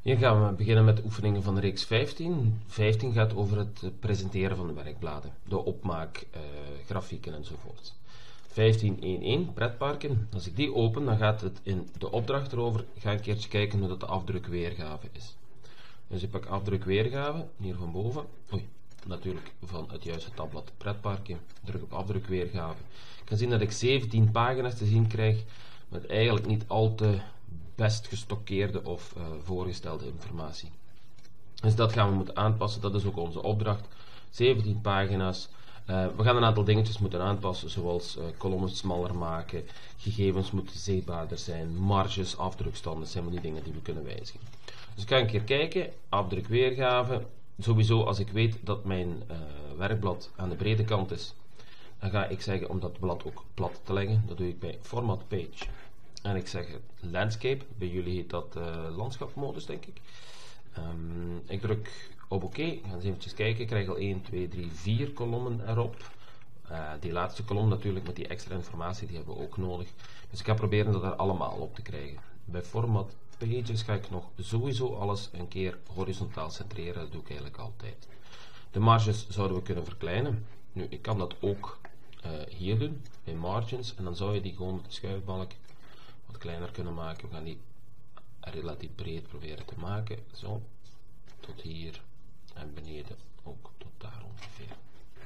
Hier gaan we beginnen met de oefeningen van de reeks 15. 15 gaat over het presenteren van de werkbladen, de opmaak, grafieken enzovoort. 15.1.1, pretparken. Als ik die open, dan gaat het in de opdracht erover. Ga een keertje kijken hoe dat de afdrukweergave is. Dus ik pak afdrukweergave, hier van boven. Oei, natuurlijk van het juiste tabblad pretparken. Druk op afdrukweergave. Ik kan zien dat ik 17 pagina's te zien krijg, met eigenlijk niet al te best gestockeerde of voorgestelde informatie. Dus dat gaan we moeten aanpassen, dat is ook onze opdracht. 17 pagina's. We gaan een aantal dingetjes moeten aanpassen, zoals kolommen smaller maken, gegevens moeten zichtbaarder zijn, marges, afdrukstanden, dat zijn maar die dingen die we kunnen wijzigen. Dus ik ga een keer kijken, afdrukweergave. Sowieso, als ik weet dat mijn werkblad aan de brede kant is, dan ga ik zeggen om dat blad ook plat te leggen. Dat doe ik bij Format Page. En ik zeg Landscape, bij jullie heet dat landschapmodus, denk ik. Ik druk op oké, gaan eens eventjes kijken. Ik krijg al 1, 2, 3, 4 kolommen erop. Die laatste kolom natuurlijk met die extra informatie, die hebben we ook nodig. Dus ik ga proberen dat er allemaal op te krijgen. Bij Format Pages ga ik nog sowieso alles een keer horizontaal centreren, dat doe ik eigenlijk altijd. De marges zouden we kunnen verkleinen. Nu, ik kan dat ook hier doen, bij Margins, en dan zou je die gewoon met de schuifbalk wat kleiner kunnen maken. We gaan die relatief breed proberen te maken. Zo, tot hier en beneden ook tot daar ongeveer.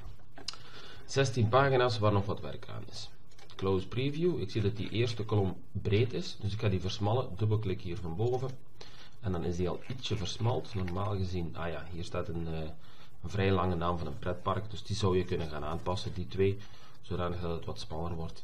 16 pagina's waar nog wat werk aan is. Close Preview. Ik zie dat die eerste kolom breed is, dus ik ga die versmallen. Dubbelklik hier van boven. En dan is die al ietsje versmald. Normaal gezien, hier staat een vrij lange naam van een pretpark, dus die zou je kunnen gaan aanpassen, die twee, zodanig dat het wat smaller wordt.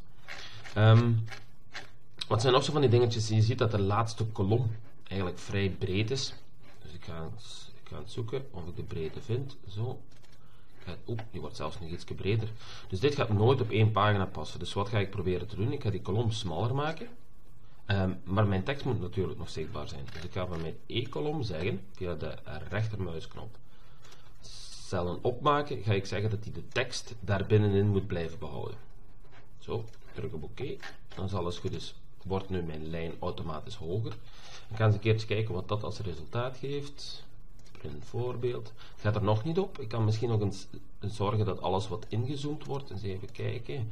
Wat zijn nog zo van die dingetjes? Je ziet dat de laatste kolom eigenlijk vrij breed is. Dus ik ga het zoeken of ik de breedte vind. Zo. Die wordt zelfs nog iets breder. Dus dit gaat nooit op één pagina passen. Dus wat ga ik proberen te doen? Ik ga die kolom smaller maken. Maar mijn tekst moet natuurlijk nog zichtbaar zijn. Dus ik ga van mijn E-kolom zeggen, via de rechtermuisknop, cellen opmaken, ga ik zeggen dat hij de tekst daar binnenin moet blijven behouden. Zo, druk op oké. Als alles goed is, wordt nu mijn lijn automatisch hoger. Ik ga eens een keertje kijken wat dat als resultaat geeft. Print voorbeeld. Het gaat er nog niet op. Ik kan misschien nog eens zorgen dat alles wat ingezoomd wordt. Eens even kijken.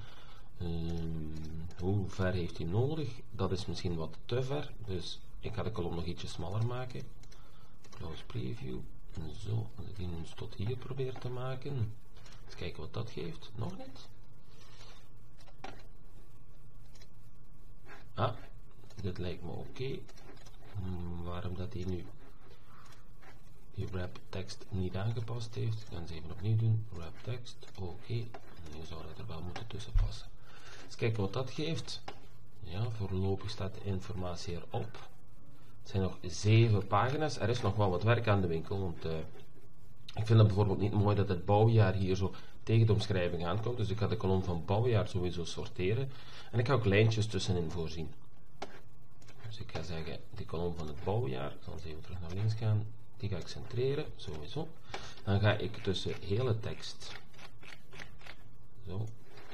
Hoe ver heeft hij nodig? Dat is misschien wat te ver. Dus ik ga de kolom nog ietsje smaller maken. Close Preview. Zo, als ik die nu tot hier probeer te maken. Eens kijken wat dat geeft. Nog niet. Dit lijkt me oké. Waarom dat hij nu die wrap tekst niet aangepast heeft. Ik ga het even opnieuw doen. Wrap tekst, oké. Nu zou dat er wel moeten tussen passen. Eens kijken wat dat geeft. Ja, voorlopig staat de informatie erop. Het zijn nog 7 pagina's. Er is nog wel wat werk aan de winkel. Want ik vind het bijvoorbeeld niet mooi dat het bouwjaar hier zo tegen de omschrijving aankomt. Dus ik ga de kolom van bouwjaar sowieso sorteren. En ik ga ook lijntjes tussenin voorzien. Dus ik ga zeggen, die kolom van het bouwjaar, ik zal eens even terug naar links gaan, die ga ik centreren, sowieso. Dan ga ik tussen hele tekst, zo,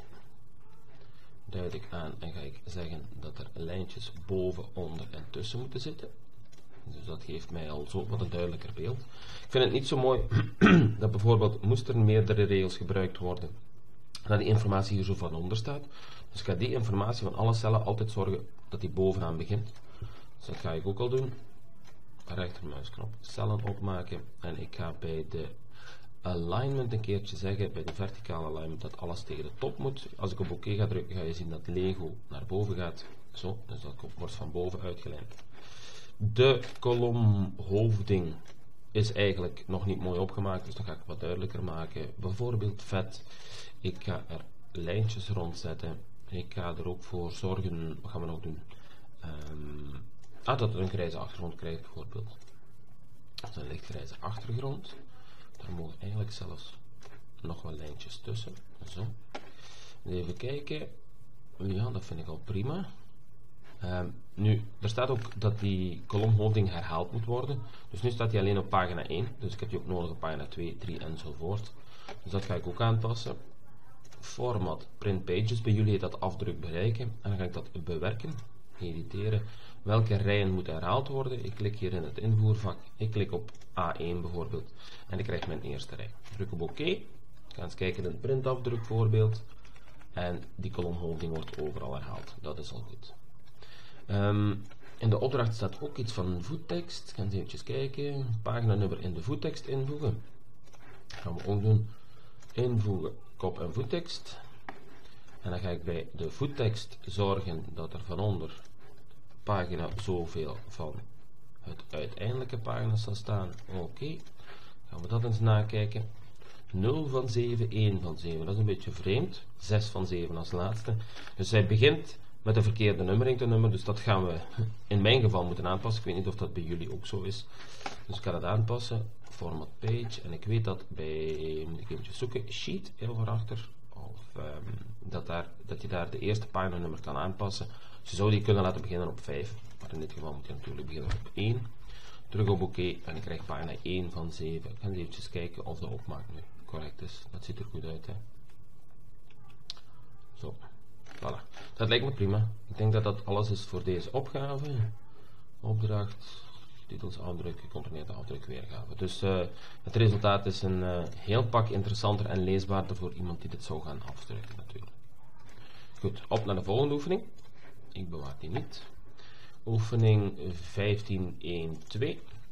duid ik aan en ga ik zeggen dat er lijntjes boven, onder en tussen moeten zitten. Dus dat geeft mij al zo wat een duidelijker beeld. Ik vind het niet zo mooi dat bijvoorbeeld, moest er meerdere regels gebruikt worden, dat die informatie hier zo van onder staat. Dus ik ga die informatie van alle cellen altijd zorgen dat die bovenaan begint. Dus dat ga ik ook al doen. Rechtermuisknop, cellen opmaken. En ik ga bij de alignment een keertje zeggen, bij de verticale alignment, dat alles tegen de top moet. Als ik op oké ga drukken, ga je zien dat Lego naar boven gaat. Zo, dus dat wordt van boven uitgelijnd. De kolom hoofding is eigenlijk nog niet mooi opgemaakt, dus dat ga ik wat duidelijker maken. Bijvoorbeeld vet. Ik ga er lijntjes rondzetten. Ik ga er ook voor zorgen, wat gaan we nog doen? Dat het een grijze achtergrond krijgt bijvoorbeeld. Dat is een lichtgrijze achtergrond. Daar mogen eigenlijk zelfs nog wat lijntjes tussen. Zo. Even kijken. Ja, dat vind ik al prima. Nu, er staat ook dat die kolomhoofding herhaald moet worden. Dus nu staat die alleen op pagina 1. Dus ik heb die ook nodig op pagina 2, 3 enzovoort. Dus dat ga ik ook aanpassen. Format, print pages. Bij jullie heet dat afdruk bereiken. En dan ga ik dat bewerken. editeren. Welke rijen moeten herhaald worden? Ik klik hier in het invoervak. Ik klik op A1 bijvoorbeeld. En ik krijg mijn eerste rij. Druk op OK. Ik ga eens kijken in het printafdruk voorbeeld. En die kolomhouding wordt overal herhaald. Dat is al goed. In de opdracht staat ook iets van voettekst. Ik ga eens eventjes kijken. Paginanummer in de voettekst invoegen. Dat gaan we ook doen. Invoegen kop- en voettekst. En dan ga ik bij de voettekst zorgen dat er van onder pagina zoveel van het uiteindelijke pagina zal staan. Oké. Gaan we dat eens nakijken. 0 van 7, 1 van 7. Dat is een beetje vreemd. 6 van 7 als laatste. Dus hij begint met de verkeerde nummering te nummeren. Dus dat gaan we in mijn geval moeten aanpassen. Ik weet niet of dat bij jullie ook zo is. Dus ik ga dat aanpassen. Format page. En ik weet dat bij, moet ik even zoeken, sheet heel verachter. Of dat je daar de eerste paginanummer kan aanpassen. Dus je zou die kunnen laten beginnen op 5. Maar in dit geval moet je natuurlijk beginnen op 1. Druk op OK en ik krijg pagina 1 van 7. Ik ga even kijken of de opmaak nu correct is. Dat ziet er goed uit. Hè? Zo, voilà. Dat lijkt me prima. Ik denk dat dat alles is voor deze opgave. Opdracht, titels, afdruk, gecomprimeerde afdruk, weergave. Dus het resultaat is een heel pak interessanter en leesbaarder voor iemand die dit zou gaan afdrukken natuurlijk. Goed, op naar de volgende oefening. Ik bewaar die niet. Oefening 15.1.2.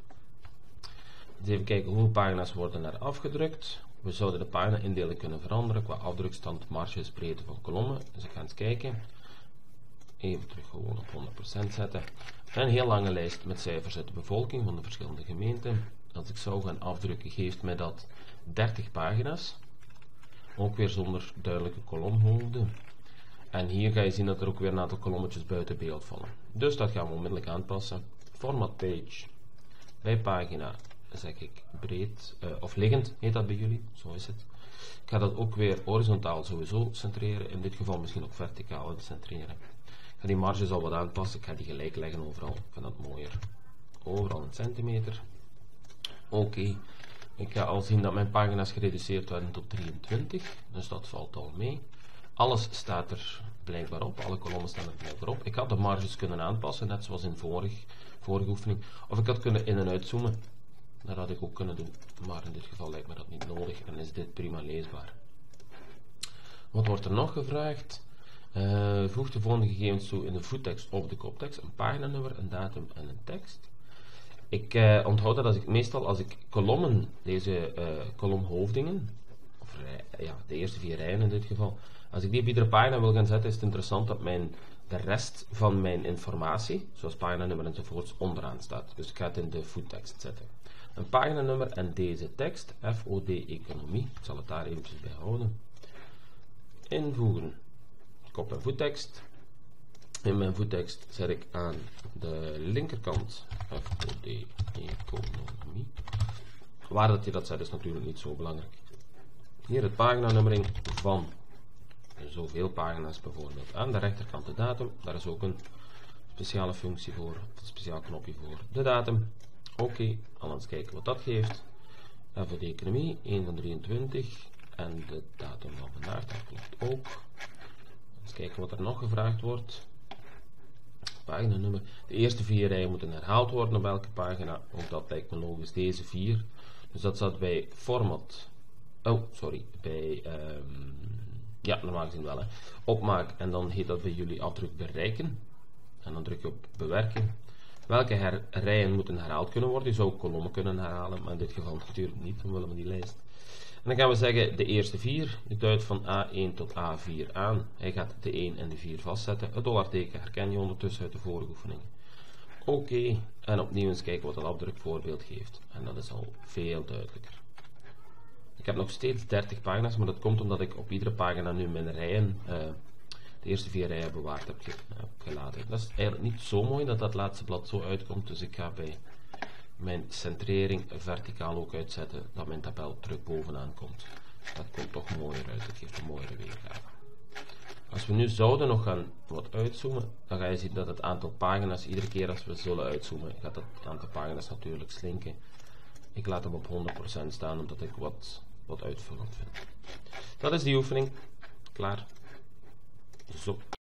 Dus even kijken hoeveel pagina's worden er afgedrukt. We zouden de pagina-indeling kunnen veranderen qua afdrukstand, marges, breedte van kolommen. Dus ik ga eens kijken. Even terug gewoon op 100% zetten. Een heel lange lijst met cijfers uit de bevolking van de verschillende gemeenten. Als ik zou gaan afdrukken, geeft mij dat 30 pagina's. Ook weer zonder duidelijke kolomhoofden. En hier ga je zien dat er ook weer een aantal kolommetjes buiten beeld vallen. Dus dat gaan we onmiddellijk aanpassen. Format page. Bij pagina zeg ik breed, of liggend heet dat bij jullie. Zo is het. Ik ga dat ook weer horizontaal sowieso centreren. In dit geval misschien ook verticaal centreren. Ik ga die marges al wat aanpassen. Ik ga die gelijk leggen overal. Ik vind dat mooier. Overal een centimeter. Oké. Ik ga al zien dat mijn pagina's gereduceerd werden tot 23. Dus dat valt al mee. Alles staat er blijkbaar op. Alle kolommen staan er blijkbaar op. Ik had de marges kunnen aanpassen, net zoals in vorige oefening. Of ik had kunnen in- en uitzoomen. Dat had ik ook kunnen doen. Maar in dit geval lijkt me dat niet nodig. En is dit prima leesbaar. Wat wordt er nog gevraagd? Voeg de volgende gegevens toe in de voettekst of de koptekst. Een paginanummer, een datum en een tekst. Ik onthoud dat meestal als ik kolommen, deze kolomhoofdingen, of de eerste 4 rijen in dit geval, als ik die op iedere pagina wil gaan zetten, is het interessant dat de rest van mijn informatie, zoals paginanummer enzovoorts, onderaan staat. Dus ik ga het in de voettekst zetten. Een paginanummer en deze tekst, FOD Economie, ik zal het daar eventjes bij houden. Invoegen, kop- en voettekst. In mijn voettekst zet ik aan de linkerkant FOD Economie. Waar dat je dat zet is natuurlijk niet zo belangrijk. Hier het paginanummering van zoveel pagina's bijvoorbeeld. Aan de rechterkant de datum, daar is ook een speciale functie voor, een speciaal knopje voor de datum. Oké, al eens kijken wat dat geeft. FOD Economie, 1 van 23 en de datum van vandaag, dat klopt ook. Eens kijken wat er nog gevraagd wordt. Paginanummer. De eerste 4 rijen moeten herhaald worden op elke pagina. Ook dat lijkt me logisch. Deze 4. Dus dat zat bij format. Oh, sorry. Bij, ja, normaal gezien wel. Hè. Opmaak en dan heet dat bij jullie afdruk bereiken. En dan druk je op bewerken. Welke rijen moeten herhaald kunnen worden? Je zou ook kolommen kunnen herhalen, maar in dit geval natuurlijk niet, omwille van die lijst. En dan gaan we zeggen de eerste 4. Ik duid van A1 tot A4 aan. Hij gaat de 1 en de 4 vastzetten. Het dollarteken herken je ondertussen uit de vorige oefeningen. Oké, en opnieuw eens kijken wat het afdrukvoorbeeld geeft. En dat is al veel duidelijker. Ik heb nog steeds 30 pagina's, maar dat komt omdat ik op iedere pagina nu mijn rijen, de eerste 4 rijen bewaard heb gelaten. Dat is eigenlijk niet zo mooi dat dat laatste blad zo uitkomt, dus ik ga bij mijn centrering verticaal ook uitzetten, dat mijn tabel terug bovenaan komt. Dat komt toch mooier uit, het geeft een mooiere weergave. Als we nu zouden nog gaan wat uitzoomen, dan ga je zien dat het aantal pagina's, iedere keer als we zullen uitzoomen, gaat het aantal pagina's natuurlijk slinken. Ik laat hem op 100% staan, omdat ik wat uitvullend vind. Dat is die oefening. Klaar. Zo.